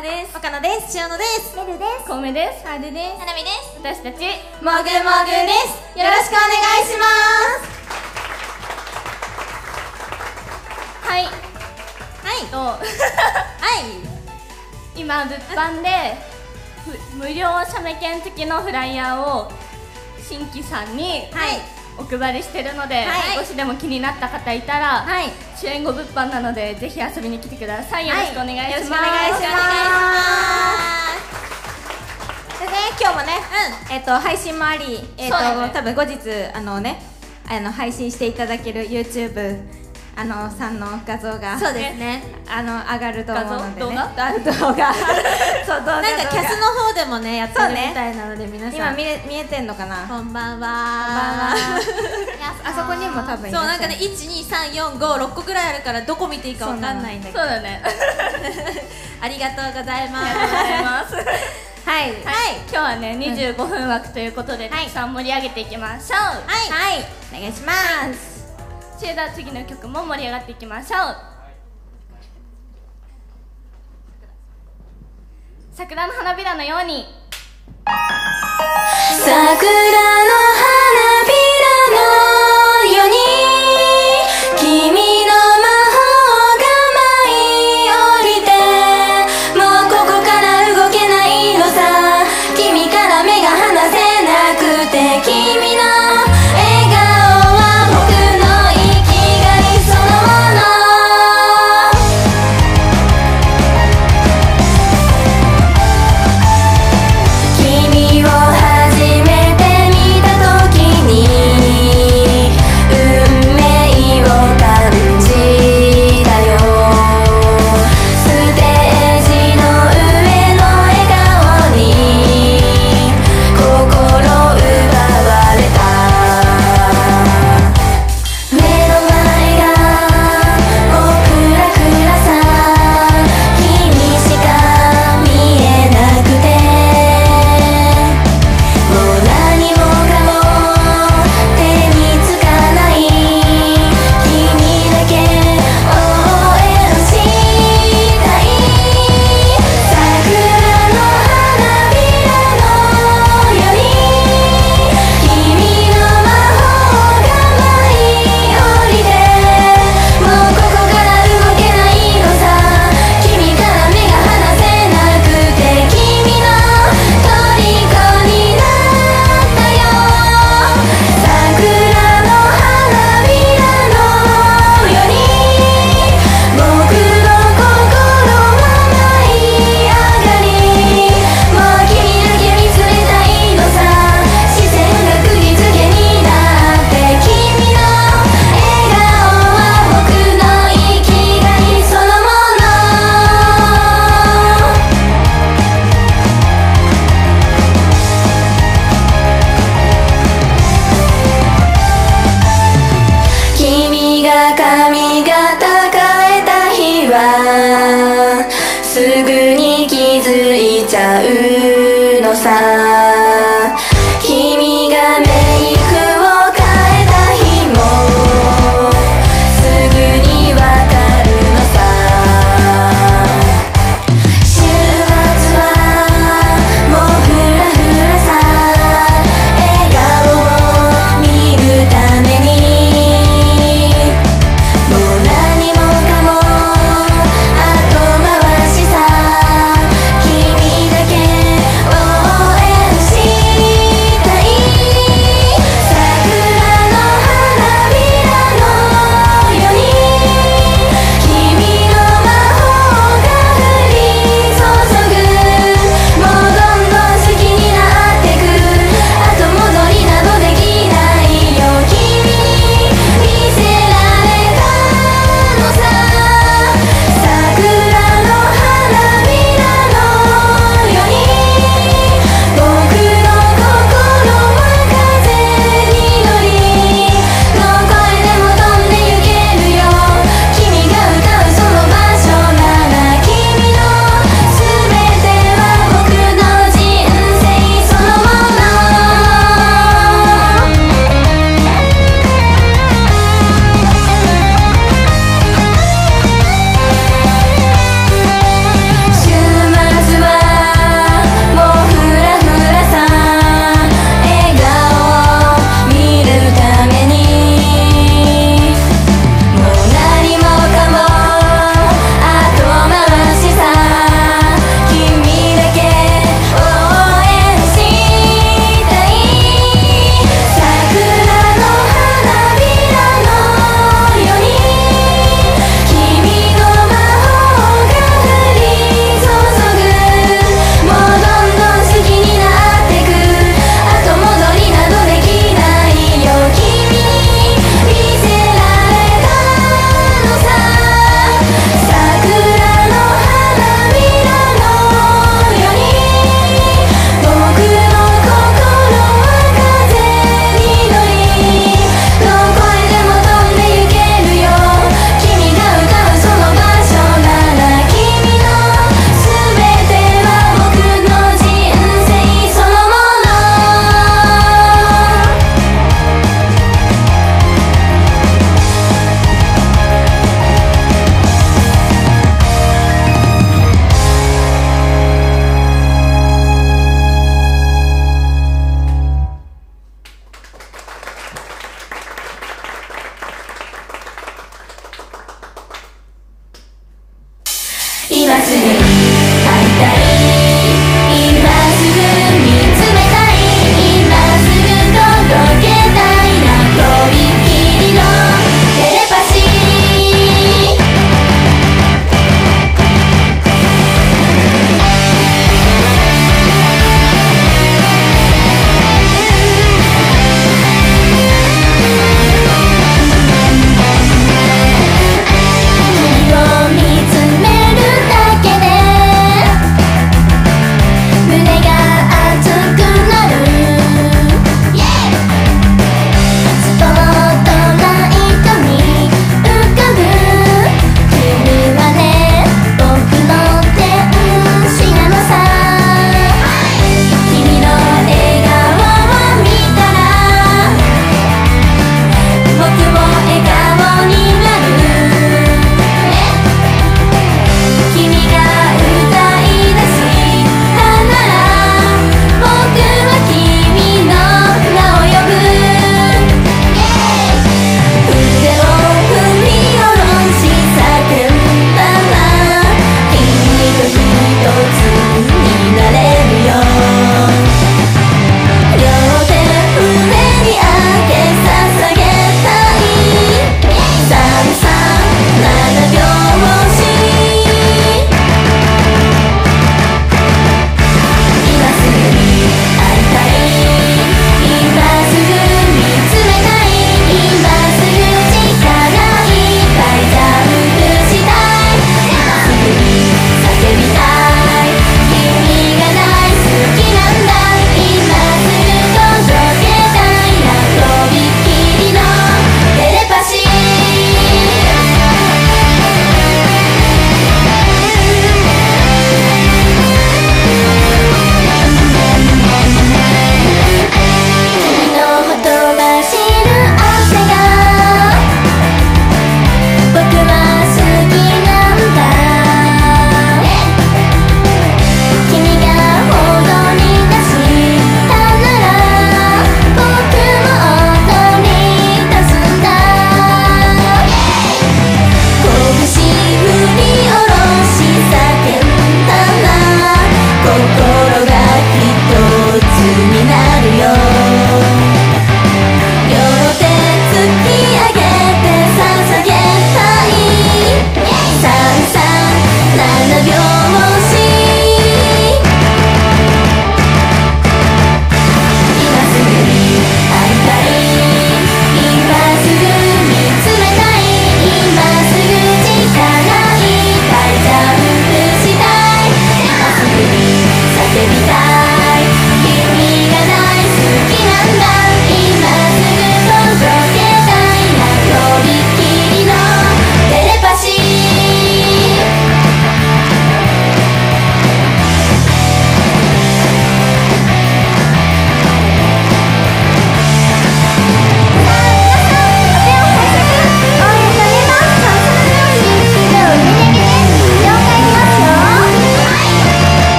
はです。 岡野です。 しおのです。 めるです。 こうめです。 はるです。 ななみです。 私たちもぐもぐです。よろしくお願いします。 はいはい今物販で無料写メ券付きのフライヤーを新規さんにお配りしてるので、少しでも気になった方いたら、主演後物販なのでぜひ遊びに来てください。よろしくお願いします。 よろしくお願いします。でね、今日もね、配信もあり、多分後日配信していただける YouTubeさんの画像がそうですね、 上がると思うのでね。 動画そう、動画。 なんかキャスの方でもねやってるみたいなので、皆さん今見えてんのかな。 こんばんは。 あそこにも多分いらっしゃる。 そう、なんかね、12345個ぐらいあるからどこ見ていいかわかんないんだけど。 そうだね。 ありがとうございます。 ありがとうございます。 はい、 今日はね25分枠ということで、たくさん盛り上げていきましょう。 はい、お願いします。 それでは次の曲も盛り上がっていきましょう。桜の花びらのように。 桜の花びらのように君の魔法が舞い降りて、もうここから動けないのさ。君から目が離せなくて、君の笑顔は僕の生きがいそのもの。君を初めて見た時に運命を感じたよ。ステージの上の笑顔に心奪われた。目の前がもうフラフラさ、君しか見えなくて、もう何もかも手につかない、君だけ応援したい。桜の花びらのように君の魔法が舞い降りて、もうここから動けないのさ。君から目が離せなくて、君の虜になったよ。桜の花びらのように僕の心は舞い上がり、もう君だけ見つめたいのさ。視線が釘付けになって、君の笑顔は僕の生きがいそのもの。君が髪型変えた日はすぐに気づいちゃうのさ。君がメイクを変えた日もすぐにわかるのさ。週末はもうフラフラさ、笑顔を見るためにもう何もかも後回しさ。君だけ応援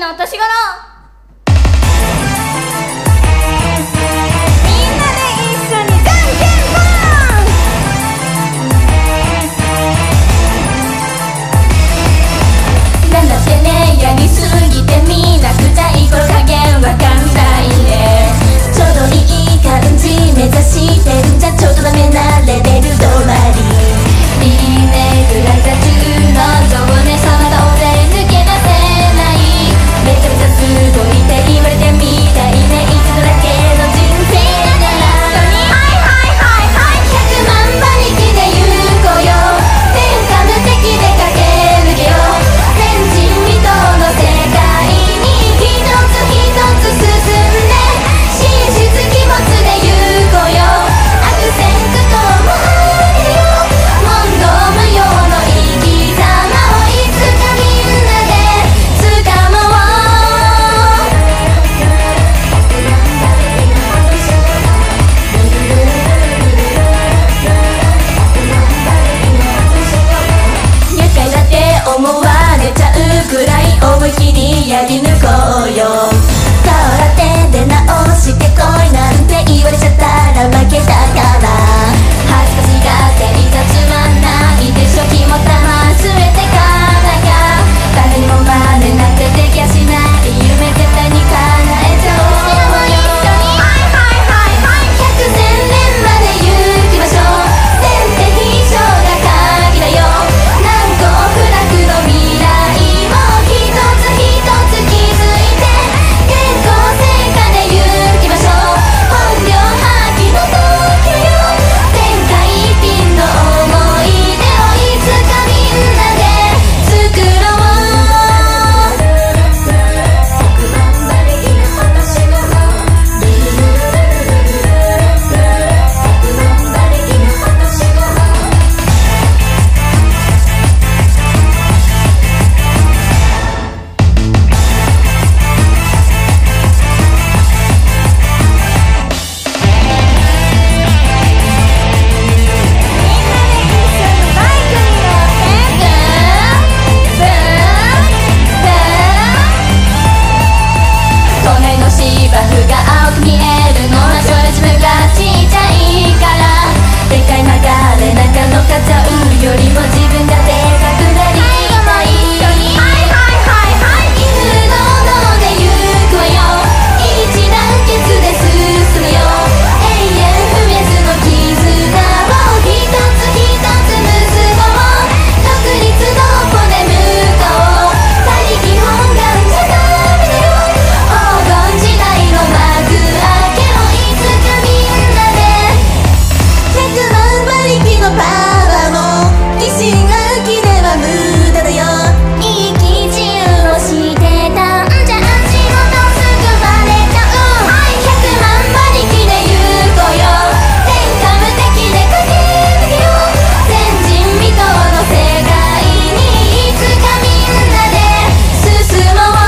の落とし頃。 なんだってね、やりすぎてみなくちゃいい頃加減わかんないね。ちょうどいい感じ目指してるんじゃちょっとダメなレベル止まり。いいねぐらいだ中の情熱その顔で抜け出せない。めちゃめちゃすごいって言われてみたいね。一度だけの人生だから100万馬力で行こうよ。天下無敵で駆け抜けよう。前人未到の世界に一つ一つ進んで神出鬼没で行こうよ。悪戦苦闘もあるよ。問答無用の生き様をいつかみんなで掴もう。厄介だって思われちゃうくらい思い切りやり抜こうよ。顔だって出直してこいなんて言われちゃったら負けだから。恥ずかしがっていたつまんないでしょ。気もたま据えてからが誰にも真似なんてできやしない夢絶対に叶えちゃおうよ。百千年まで行きましょう。先手必勝が鍵だよ。難攻不落の未来を一つ一つ築いて健康成果で行きましょう。本領発揮の時よ。天下一品の思い出をいつかみんなで作ろう。100万馬力の私の100万馬力の私の隣の芝生が青く見えるのはそれ自分がちっちゃいから。でかい流れなんか乗っかっちゃうよりも自分がでかくなりたい。威風堂々で行くわよ。一致団結で進むよ。永遠不滅の絆を一つ一つ結ぼう。独立どこで向かおう。他力本願じゃダメだよ。黄金時代の幕開けをいつかみんなで。100万馬力のパワーも疑心暗鬼では無駄だよ。生き自由をしてたんじゃ足元すくわれちゃう。100万馬力で行こうよ。天下無敵で駆け抜けよう。前人未到の世界にいつかみんなで進もう。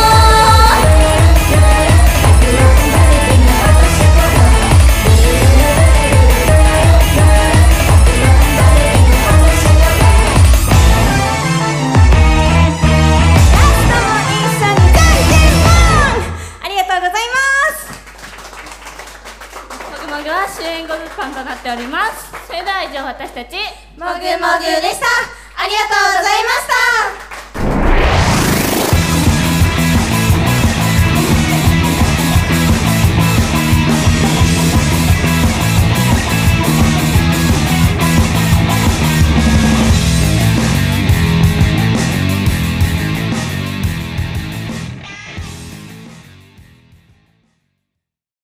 ありがとうございます。 もぐもぐは主演後物販となっております。それでは以上私たちもぐもぐでした。ありがとうございました。